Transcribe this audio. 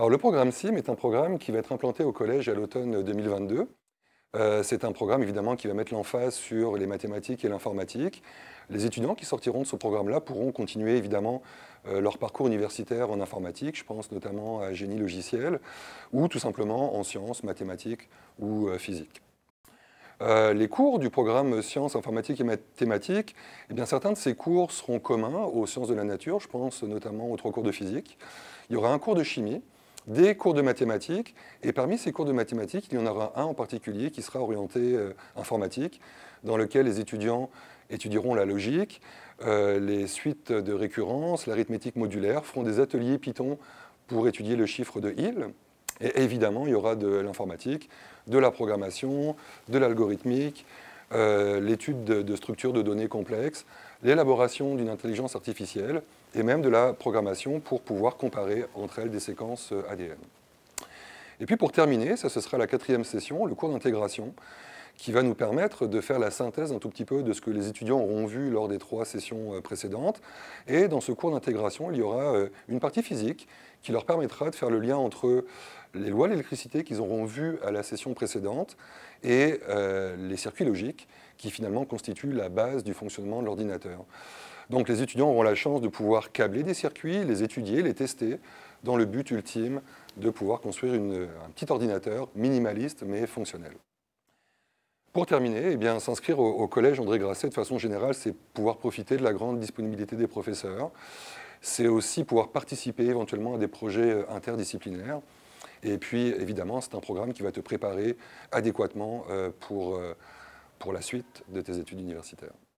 Alors, le programme CIM est un programme qui va être implanté au collège à l'automne 2022. C'est un programme évidemment qui va mettre l'emphase sur les mathématiques et l'informatique. Les étudiants qui sortiront de ce programme-là pourront continuer évidemment leur parcours universitaire en informatique, je pense notamment à génie logiciel, ou tout simplement en sciences, mathématiques ou physique. Les cours du programme sciences, informatique et mathématiques, eh bien, certains de ces cours seront communs aux sciences de la nature, je pense notamment aux 3 cours de physique. Il y aura un cours de chimie, des cours de mathématiques, et parmi ces cours de mathématiques, il y en aura un en particulier qui sera orienté informatique, dans lequel les étudiants étudieront la logique, les suites de récurrence, l'arithmétique modulaire, feront des ateliers Python pour étudier le chiffre de Hill. Et évidemment, il y aura de l'informatique, de la programmation, de l'algorithmique, l'étude de structures de données complexes, l'élaboration d'une intelligence artificielle et même de la programmation pour pouvoir comparer entre elles des séquences ADN. Et puis pour terminer, ça ce sera la 4e session, le cours d'intégration, qui va nous permettre de faire la synthèse un tout petit peu de ce que les étudiants auront vu lors des 3 sessions précédentes. Et dans ce cours d'intégration, il y aura une partie physique qui leur permettra de faire le lien entre les lois de l'électricité qu'ils auront vues à la session précédente et les circuits logiques qui finalement constituent la base du fonctionnement de l'ordinateur. Donc les étudiants auront la chance de pouvoir câbler des circuits, les étudier, les tester, dans le but ultime de pouvoir construire un petit ordinateur minimaliste mais fonctionnel. Pour terminer, eh bien, s'inscrire au collège André Grasset, de façon générale, c'est pouvoir profiter de la grande disponibilité des professeurs. C'est aussi pouvoir participer éventuellement à des projets interdisciplinaires. Et puis, évidemment, c'est un programme qui va te préparer adéquatement pour la suite de tes études universitaires.